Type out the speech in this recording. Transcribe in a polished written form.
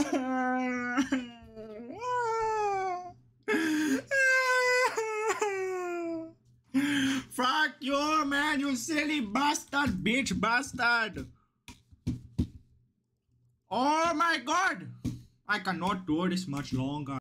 Fuck you, man, you silly bastard, bitch bastard. Oh my god. I cannot do this much longer.